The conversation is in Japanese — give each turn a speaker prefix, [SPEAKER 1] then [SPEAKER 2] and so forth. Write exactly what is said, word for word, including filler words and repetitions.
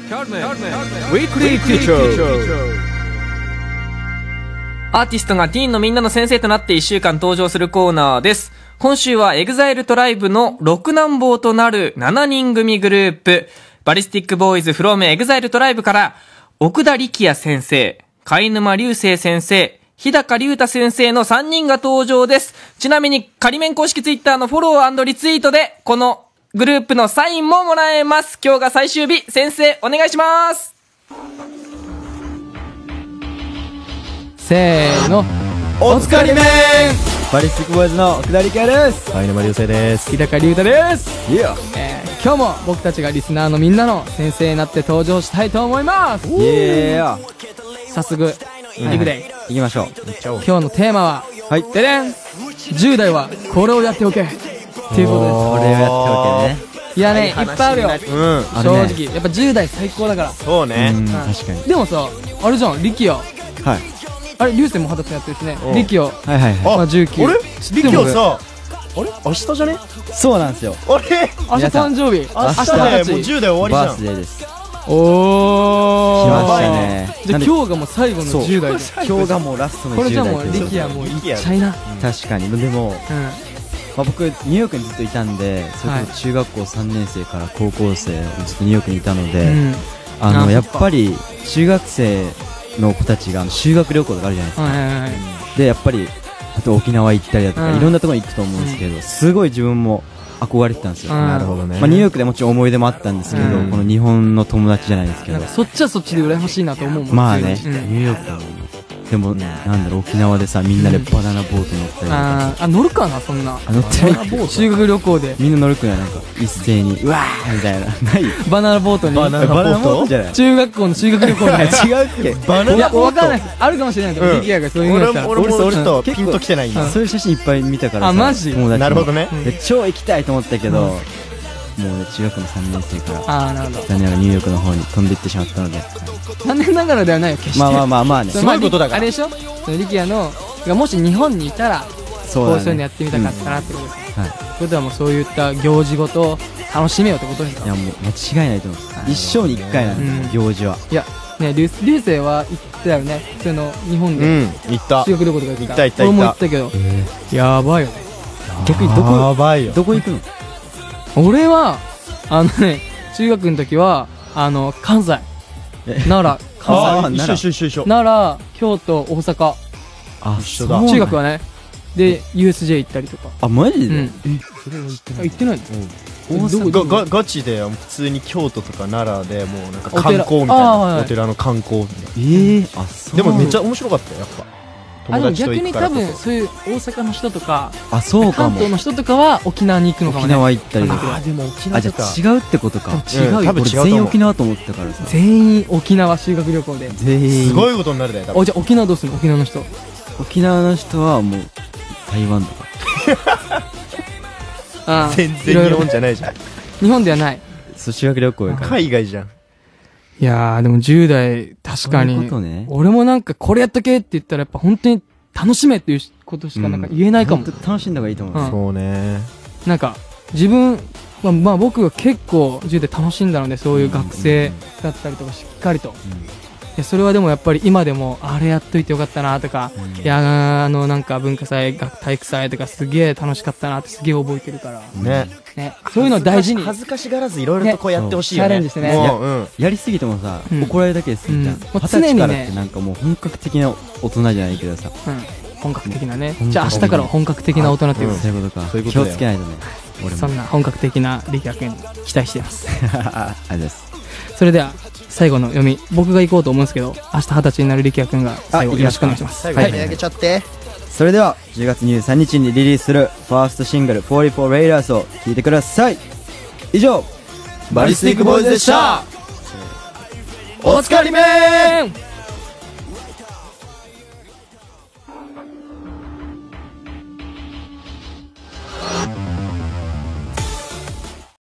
[SPEAKER 1] ウィークリーティーチャー。アーティストがティーンのみんなの先生となっていっしゅうかん登場するコーナーです。今週はエグザイルトライブのろく男坊となるしちにん組グループ、バリスティックボーイズフロムエグザイルトライブから奥田力也先生、貝沼流星先生、日高龍太先生のさんにんが登場です。ちなみに仮面公式ツイッターのフォロー&リツイートでこのグループのサインももらえます。今日が最終日、先生お願いします。
[SPEAKER 2] せーの、
[SPEAKER 3] おつかりめん。
[SPEAKER 2] バリスティックボーイズの奥田力也です。
[SPEAKER 3] 貝沼流星です。
[SPEAKER 2] 日高龍太です。
[SPEAKER 3] いや、
[SPEAKER 2] えー、今日も僕たちがリスナーのみんなの先生になって登場したいと思います。
[SPEAKER 3] イエーイ。
[SPEAKER 2] 早速、
[SPEAKER 3] うん、
[SPEAKER 2] いくで
[SPEAKER 3] 行きましょう。
[SPEAKER 2] 今日のテーマは、
[SPEAKER 3] はい、
[SPEAKER 2] ででん、じゅう代はこれをやっておけっていうことです。
[SPEAKER 3] これをやっておけね。
[SPEAKER 2] いやね、いっぱいあるよ、
[SPEAKER 3] うん、
[SPEAKER 2] 正直、やっぱじゅう代最高だから。
[SPEAKER 3] そうね、
[SPEAKER 2] うん、確かに。でもさ、あれじゃん、力也、はい、あれ、流星も二十歳やってるしね。力也、はいはいはい、まあじゅうきゅう。
[SPEAKER 3] あれ、力也さ、あれ、明日じゃね。
[SPEAKER 4] そうなんですよ。
[SPEAKER 3] あれ、
[SPEAKER 2] 明日誕生日。
[SPEAKER 3] 明日でもうじゅう代終わりじゃん。
[SPEAKER 4] バースデーです。
[SPEAKER 2] おー、
[SPEAKER 4] 来ましたね。
[SPEAKER 2] じゃあ今日がもう最後のじゅう代で、
[SPEAKER 4] 今日がもうラストのじゅう代。
[SPEAKER 2] これじゃもう力也もういっちゃいな。
[SPEAKER 4] 確かに。でも、まあ僕ニューヨークにずっといたんで、それこそ中学校さんねん生から高校生ずっとニューヨークにいたので、あのやっぱり中学生の子たちが修学旅行とかあるじゃないですか。でやっぱりあと沖縄行ったりだとかいろんなところに行くと思うんですけど、すごい自分も憧れてたんですよ。
[SPEAKER 3] なるほどね。
[SPEAKER 4] まあニューヨークでもちろん思い出もあったんですけど、この日本の友達じゃないですけど、
[SPEAKER 2] そっちはそっちで羨ましいなと思うもん。
[SPEAKER 4] まあね、ニューヨークでもなんだろう、沖縄でさ、みんなでバナナボート乗ったりとか。
[SPEAKER 2] あ、乗るかな、そんな。
[SPEAKER 4] 乗ってない。
[SPEAKER 2] 修学旅行で
[SPEAKER 4] みんな乗るくらい、なんか一斉にうわーみたいな。ない
[SPEAKER 2] バナナボートに。
[SPEAKER 3] バナナボート
[SPEAKER 4] じゃない。
[SPEAKER 2] 中学校の修学旅行で。
[SPEAKER 4] 違うっけ。
[SPEAKER 3] バナナボート。
[SPEAKER 2] わかんない。あるかもしれないけど、力也がそういうのやったら。
[SPEAKER 3] 俺も俺とピンときてないんだ。
[SPEAKER 4] そういう写真いっぱい見たからさ。
[SPEAKER 2] あ、マジ。
[SPEAKER 3] なるほどね。
[SPEAKER 4] 超行きたいと思ったけど、もうね、中学のさんねん生から
[SPEAKER 2] ああ、なるほど、
[SPEAKER 4] 残念ながらニューヨークの方に飛んでいってしまったので、
[SPEAKER 2] 残念ながらではないよ、決して。
[SPEAKER 4] まあまあまあまあね、
[SPEAKER 3] すごいことだから。
[SPEAKER 2] あれでしょ、その力也のがもし日本にいたら
[SPEAKER 4] そう
[SPEAKER 2] いうのやってみたかったなってことです。
[SPEAKER 4] はい。
[SPEAKER 2] ということはもうそういった行事ごとを楽しめよってことですか。
[SPEAKER 4] いやもう間違いないと思います。一生に一回なんですよ、行事は。
[SPEAKER 2] いやね、流星は行ってたよね、その日本で。
[SPEAKER 3] うん、行った。
[SPEAKER 2] 修学旅行とか行った。
[SPEAKER 3] 行った行った。
[SPEAKER 2] 俺も行ったけど、やばいよね。
[SPEAKER 4] 逆にどこ
[SPEAKER 3] やばいよ。
[SPEAKER 4] どこ行くの？
[SPEAKER 2] 俺はあのね、中学の時はあの関西、奈良、関
[SPEAKER 3] 西、一緒一緒一緒一緒。
[SPEAKER 2] 奈良、京都、大阪。
[SPEAKER 4] あ、
[SPEAKER 3] 一緒だ。
[SPEAKER 2] 中学はね、で ユーエスジェー 行ったりとか。
[SPEAKER 4] あ、マジで？え、
[SPEAKER 3] それは行ってない。
[SPEAKER 2] 行ってないの？
[SPEAKER 3] ががガチで普通に京都とか奈良でもうなんか観光みたいな、お寺の観光みたいな。
[SPEAKER 4] ええ、あ、そう。
[SPEAKER 3] でもめっちゃ面白かったよ、やっぱ。
[SPEAKER 2] あ、でも逆に多分そういう大阪の人とか、
[SPEAKER 4] あ、そうかも。
[SPEAKER 2] 関東の人とかは沖縄に行くのかもね。
[SPEAKER 4] 沖縄行ったりとか。
[SPEAKER 3] あ、でも沖縄
[SPEAKER 4] とか。あ、じゃあ違うってことか。
[SPEAKER 2] 違うよ。
[SPEAKER 4] 多分全員沖縄と思ってたからさ。
[SPEAKER 2] 全員沖縄修学旅行で。
[SPEAKER 4] 全員。
[SPEAKER 3] すごいことになるだよ。
[SPEAKER 2] お、じゃあ沖縄どうするの？沖縄の人。
[SPEAKER 4] 沖縄の人はもう台湾とか。
[SPEAKER 3] あ、全然日本じゃないじゃん。
[SPEAKER 2] 日本ではない。
[SPEAKER 4] そう、修学旅行やから。
[SPEAKER 3] 海外じゃん。
[SPEAKER 2] いやー、でもじゅう代、確かに。
[SPEAKER 4] そういうことね。
[SPEAKER 2] 俺もなんかこれやっとけって言ったらやっぱ本当に楽しめっていうことしかなんか言えないかも。
[SPEAKER 4] 楽しんだ方がいいと思う。
[SPEAKER 3] そうね。
[SPEAKER 2] なんか、自分、まあ、まあ僕は結構じゅう代楽しんだので、そういう学生だったりとかしっかりと。いや、それはでもやっぱり今でもあれやっといてよかったなとか、いや、あのなんか文化祭、体育祭とかすげえ楽しかったなってすげえ覚えてるから。
[SPEAKER 3] ね。
[SPEAKER 2] ね。そういうの大事に。
[SPEAKER 3] 恥ずかしがらずいろいろとこうやってほしいよね。
[SPEAKER 2] チャレンジしてね。
[SPEAKER 4] やりすぎてもさ、怒られるだけですみたいな。二十歳からってなんかもう本格的な大人じゃないけどさ。
[SPEAKER 2] 本格的なね。じゃあ明日から本格的な大人っていう
[SPEAKER 4] そういうことか。気をつけないとね。
[SPEAKER 2] 俺もそんな本格的な力也君期待しています。
[SPEAKER 4] ありがとうございます。
[SPEAKER 2] それでは最後の読み、僕が行こうと思うんですけど、明日二十歳になる力也君が最後よろしくお願いします。
[SPEAKER 3] 最後にあげちゃって。
[SPEAKER 4] それではじゅうがつにじゅうさんにちにリリースするファーストシングルフォーティーフォー Raiders を聴いてください。以上、
[SPEAKER 3] バリスティックボーイズでした。
[SPEAKER 2] おつかりめーん。